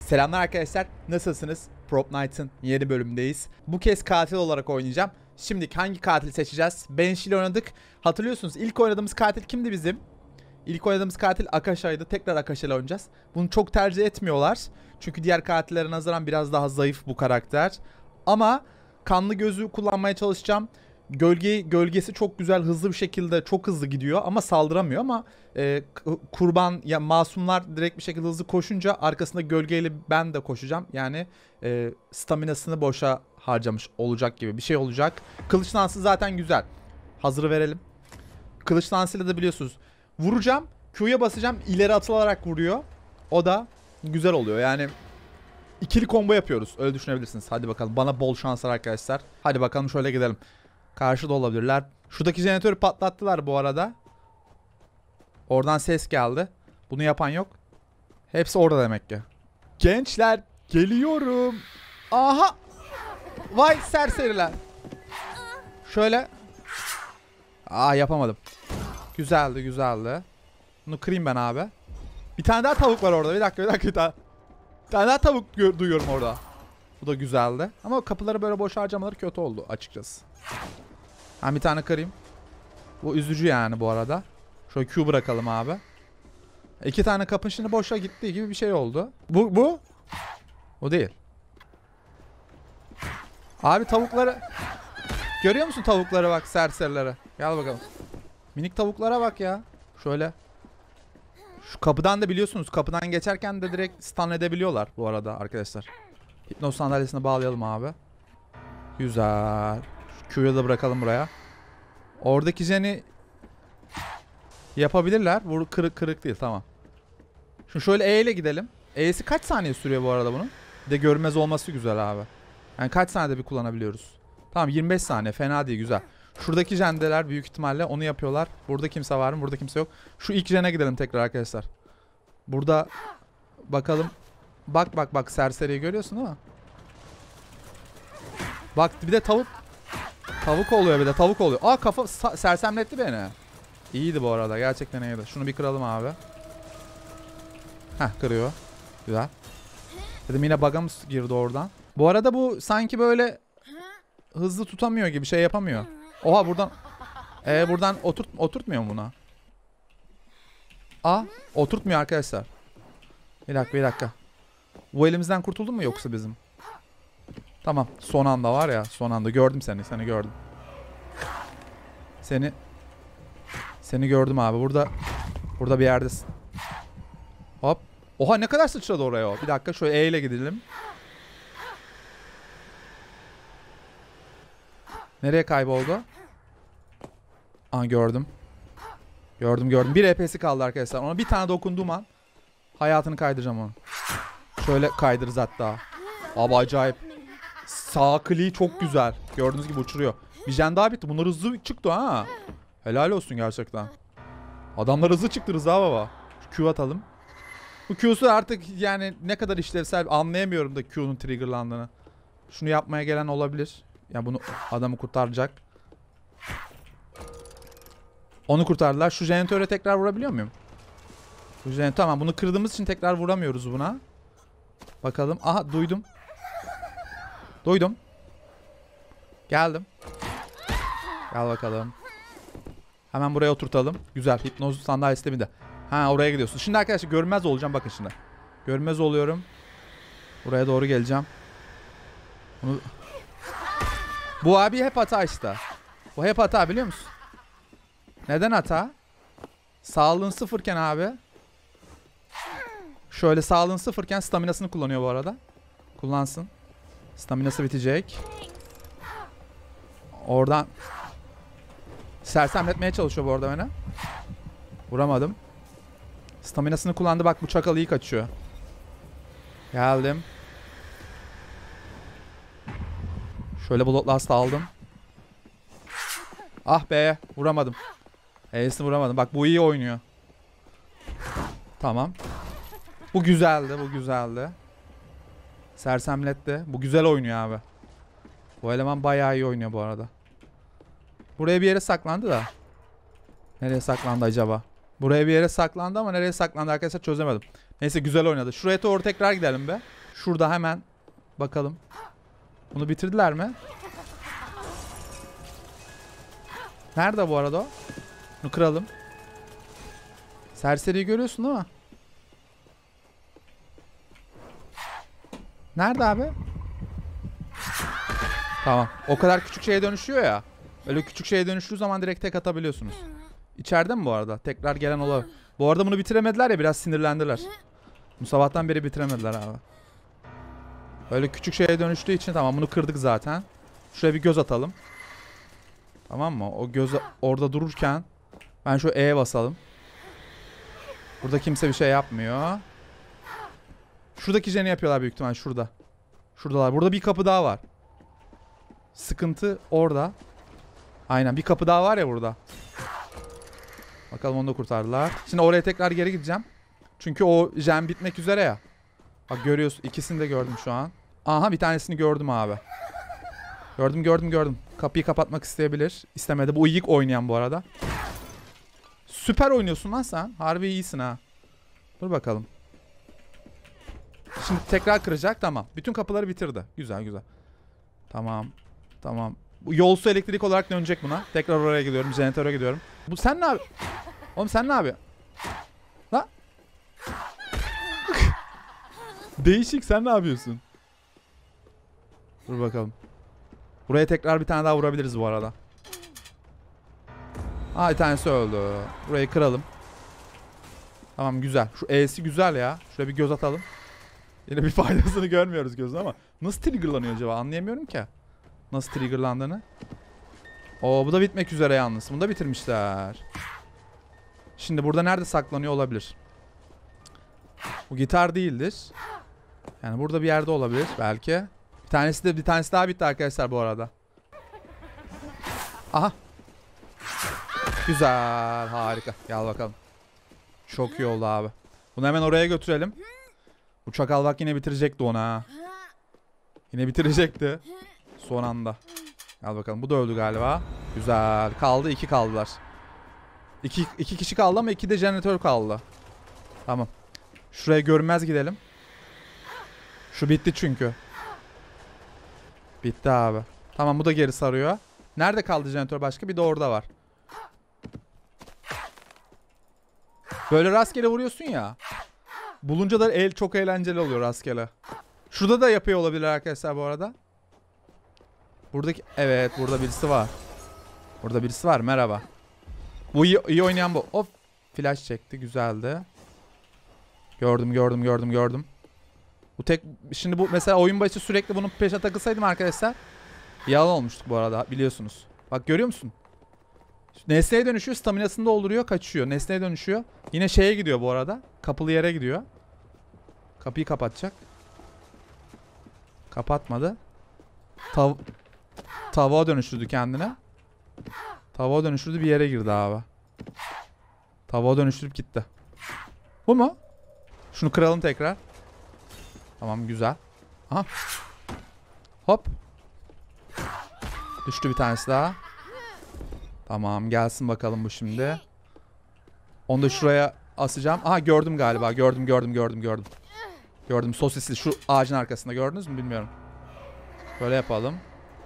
Selamlar arkadaşlar, nasılsınız? Prop Night'ın yeni bölümündeyiz. Bu kez katil olarak oynayacağım. Şimdi hangi katili seçeceğiz? Banshee ile oynadık. Hatırlıyorsunuz ilk oynadığımız katil kimdi bizim? İlk oynadığımız katil Akasha'ydı. Tekrar Akasha ile oynayacağız. Bunu çok tercih etmiyorlar. Çünkü diğer katillere nazaran biraz daha zayıf bu karakter. Ama kanlı gözü kullanmaya çalışacağım. Gölgesi çok güzel, hızlı bir şekilde çok hızlı gidiyor ama saldıramıyor ama kurban ya masumlar direkt bir şekilde hızlı koşunca arkasında gölgeyle ben de koşacağım. Yani staminasını boşa harcamış olacak gibi bir şey olacak. Kılıç dansı zaten güzel. Hazırı verelim. Kılıç dansıyla da biliyorsunuz vuracağım, Q'ya basacağım, ileri atılarak vuruyor. O da güzel oluyor. Yani ikili combo yapıyoruz. Öyle düşünebilirsiniz. Hadi bakalım. Bana bol şanslar arkadaşlar. Hadi bakalım şöyle gidelim. Karşıda olabilirler. Şuradaki jeneratörü patlattılar bu arada. Oradan ses geldi. Bunu yapan yok. Hepsi orada demek ki. Gençler geliyorum. Aha. Vay serseriler. Şöyle. Yapamadım. Güzeldi güzeldi. Bunu kırayım ben abi. Bir tane daha tavuk var orada. Bir dakika. Bir tane daha tavuk duyuyorum orada. Bu da güzeldi. Ama kapıları böyle boş harcamaları kötü oldu açıkçası. Bir tane kırayım. Bu üzücü yani bu arada. Şöyle Q bırakalım abi. 2 tane kapın şimdi boşa gittiği gibi bir şey oldu. Bu? O değil. Abi tavukları... Görüyor musun tavukları bak, serserilere? Gel bakalım. Minik tavuklara bak ya. Şöyle. Şu kapıdan da biliyorsunuz, kapıdan geçerken de direkt stun edebiliyorlar bu arada arkadaşlar. Hipnoz sandalyesine bağlayalım abi. Güzel. Q'yu da bırakalım buraya. Oradaki jeni yapabilirler. Bu kırık değil, tamam. Şimdi şöyle E ile gidelim. E'si kaç saniye sürüyor bu arada bunun? Bir de görünmez olması güzel abi. Yani kaç saniyede bir kullanabiliyoruz? Tamam, 25 saniye, fena değil, güzel. Şuradaki jendeler büyük ihtimalle onu yapıyorlar. Burada kimse var mı? Burada kimse yok. Şu ilk jene gidelim tekrar arkadaşlar. Burada bakalım. Bak serseriyi görüyorsun değil mi? Bak bir de tavuk oluyor, bir de tavuk oluyor. Kafa sersemletti beni. İyiydi bu arada, gerçekten iyiydi. Şunu bir kıralım abi. Kırıyor. Güzel. Dedim yine bug'a mı girdi oradan. Bu arada bu sanki böyle hızlı tutamıyor gibi, şey yapamıyor. Oha buradan. Buradan oturtmuyor mu buna? Oturtmuyor arkadaşlar. Bir dakika. Bu elimizden kurtuldun mu yoksa bizim? Tamam. Son anda var ya. Son anda. Gördüm seni. Seni gördüm. Seni gördüm abi. Burada bir yerdesin. Hop. Oha ne kadar sıçradı oraya o. Bir dakika şöyle E ile gidelim. Nereye kayboldu? Gördüm. Gördüm. Bir EP'si kaldı arkadaşlar. Ona bir tane dokunduğum an hayatını kaydıracağım onu. Şöyle kaydırırız hatta. Abi acayip. Sağ kliği çok güzel. Gördüğünüz gibi uçuruyor. Bir jen daha bitti. Bunlar hızlı çıktı ha. Helal olsun gerçekten. Adamlar hızlı çıktı Rıza baba. Q atalım. Bu Q'su artık yani ne kadar işlevsel anlayamıyorum da Q'nun triggerlandığını. Şunu yapmaya gelen olabilir. Yani bunu adamı kurtaracak. Onu kurtardılar. Şu jeneratöre tekrar vurabiliyor muyum? Tamam, bunu kırdığımız için tekrar vuramıyoruz buna. Bakalım. Aha duydum. Geldim. Gel bakalım. Hemen buraya oturtalım. Güzel. Hipnoz sandalyesi de. Oraya gidiyorsun. Şimdi arkadaşlar görünmez olacağım. Bakın şimdi. Görünmez oluyorum. Buraya doğru geleceğim. Bu abi hep hata işte. Bu hep hata, biliyor musun? Neden hata? Sağlığın sıfırken abi. Şöyle sağlığın sıfırken staminasını kullanıyor bu arada. Kullansın. Staminası bitecek. Oradan sersemletmeye çalışıyor bu arada beni. Vuramadım. Staminasını kullandı, bak bu çakal iyi kaçıyor. Geldim. Şöyle Blood Last aldım. Ah be, vuramadım. E'sini vuramadım. Bak bu iyi oynuyor. Tamam. Bu güzeldi. Sersemletti. Bu güzel oynuyor abi. Bu eleman bayağı iyi oynuyor bu arada. Buraya bir yere saklandı da. Nereye saklandı acaba? Buraya bir yere saklandı ama nereye saklandı arkadaşlar çözemedim. Neyse güzel oynadı. Şuraya doğru tekrar gidelim be. Şurada hemen bakalım. Bunu bitirdiler mi? Nerede bu arada o? Bunu kıralım. Serseriyi görüyorsun değil mi? Nerede abi? Tamam. O kadar küçük şeye dönüşüyor ya. Öyle küçük şeye dönüştüğü zaman direkt tek atabiliyorsunuz. İçeride mi bu arada? Tekrar gelen olabilir. Bu arada bunu bitiremediler ya, biraz sinirlendiler. Bu sabahtan beri bitiremediler abi. Öyle küçük şeye dönüştüğü için tamam, bunu kırdık zaten. Şuraya bir göz atalım. Tamam mı? O göz orada dururken ben şu E'ye basalım. Burada kimse bir şey yapmıyor. Şuradaki jeni yapıyorlar büyük ihtimal, şurada. Şuradalar. Burada bir kapı daha var. Sıkıntı orada. Aynen, bir kapı daha var ya burada. Bakalım, onu da kurtardılar. Şimdi oraya tekrar geri gideceğim. Çünkü o jen bitmek üzere ya. Bak görüyorsun, ikisini de gördüm şu an. Aha, bir tanesini gördüm abi. Gördüm. Kapıyı kapatmak isteyebilir. İstemedi. Bu ilk oynayan bu arada. Süper oynuyorsun lan sen. Harbi iyisin ha. Dur bakalım. Şimdi tekrar kıracak, tamam. Bütün kapıları bitirdi. Güzel. Tamam. Bu yolsu elektrik olarak dönecek buna. Tekrar oraya gidiyorum. Jeneratöre gidiyorum. Bu sen ne yapıyorsun? Oğlum sen ne yapıyorsun? La? Değişik, sen ne yapıyorsun? Dur bakalım. Buraya tekrar bir tane daha vurabiliriz bu arada. Aa, bir tanesi öldü. Burayı kıralım. Tamam, güzel. Şu E'si güzel ya. Şuraya bir göz atalım. Yine bir faydasını görmüyoruz gözün ama. Nasıl triggerlanıyor acaba? Anlayamıyorum ki. Nasıl triggerlandığını. Oo, bu da bitmek üzere yalnız. Bunu da bitirmişler. Şimdi burada nerede saklanıyor olabilir? Bu gitar değildir. Yani burada bir yerde olabilir belki. Bir tanesi daha bitti arkadaşlar bu arada. Aha. Güzel, harika. Gel bakalım. Çok iyi oldu abi. Bunu hemen oraya götürelim. Bu çakal bak yine bitirecekti onu ha. Yine bitirecekti. Son anda. Gel bakalım. Bu da öldü galiba. Güzel. Kaldı. 2 kaldılar. İki kişi kaldı ama 2 de jeneratör kaldı. Tamam. Şuraya görünmez gidelim. Şu bitti çünkü. Bitti abi. Tamam, bu da geri sarıyor. Nerede kaldı jeneratör başka? Bir de orada var. Böyle rastgele vuruyorsun ya. Bulunca da el çok eğlenceli oluyor rastgele. Şurada da yapıyor olabilir arkadaşlar bu arada. Buradaki... Evet, burada birisi var. Burada birisi var, merhaba. Bu iyi oynayan bu. Of. Flash çekti, güzeldi. Gördüm. Bu tek... Şimdi bu mesela oyun başı sürekli bunun peşine takılsaydım arkadaşlar. Yalan olmuştuk bu arada, biliyorsunuz. Bak görüyor musun? Nesneye dönüşüyor, staminasını dolduruyor, kaçıyor. Nesneye dönüşüyor. Yine şeye gidiyor bu arada. Kapılı yere gidiyor. Kapıyı kapatacak. Kapatmadı. Tavuğa dönüştürdü kendine. Tavuğa dönüştürdü, bir yere girdi abi. Tavuğa dönüştürüp gitti. Bu mu? Şunu kıralım tekrar. Tamam, güzel. Aha. Hop. Düştü bir tanesi daha. Tamam, gelsin bakalım bu şimdi. Onu da şuraya asacağım. Aha, gördüm galiba. Gördüm. Gördüm, sosisli şu ağacın arkasında, gördünüz mü bilmiyorum. Böyle yapalım.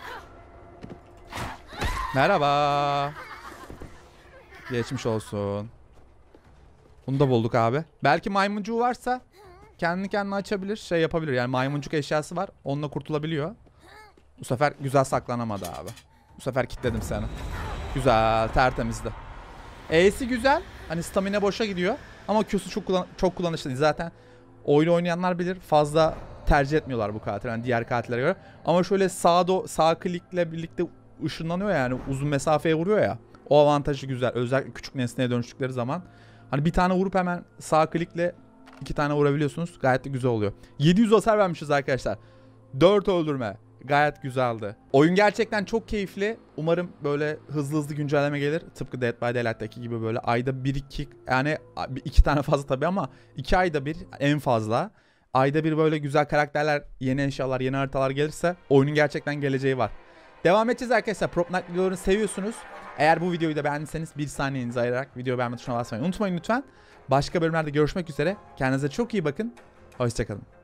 Merhaba. Geçmiş olsun. Bunu da bulduk abi. Belki maymuncuğu varsa kendi kendine açabilir, şey yapabilir. Yani maymuncuk eşyası var. Onunla kurtulabiliyor. Bu sefer güzel saklanamadı abi. Bu sefer kilitledim seni. Güzel, tertemizdi. E'si güzel. Hani stamina boşa gidiyor. Ama Q'su çok kullanışlı değil. Zaten oyunu oynayanlar bilir. Fazla tercih etmiyorlar bu katil. Yani diğer katillere göre. Ama şöyle sağ klikle birlikte ışınlanıyor yani. Uzun mesafeye vuruyor ya. O avantajı güzel. Özellikle küçük nesneye dönüştükleri zaman. Hani bir tane vurup hemen sağ klikle 2 tane vurabiliyorsunuz. Gayet de güzel oluyor. 700 hasar vermişiz arkadaşlar. 4 öldürme. Gayet güzeldi. Oyun gerçekten çok keyifli. Umarım böyle hızlı güncelleme gelir. Tıpkı Dead by Daylight'taki gibi böyle ayda 1-2, yani 2 tane fazla tabii ama 2 ayda bir en fazla. Ayda bir böyle güzel karakterler, yeni eşyalar, yeni haritalar gelirse oyunun gerçekten geleceği var. Devam edeceğiz arkadaşlar. Prop Night videolarını seviyorsunuz. Eğer bu videoyu da beğendiyseniz bir saniyenizi ayırarak videoyu beğenme tuşuna basmayı unutmayın lütfen. Başka bölümlerde görüşmek üzere. Kendinize çok iyi bakın. Hoşçakalın.